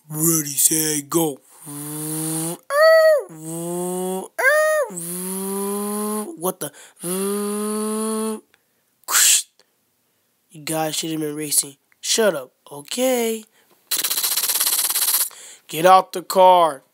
Ready, set, go. What the? You guys should have been racing. Shut up. Okay. Get out the car.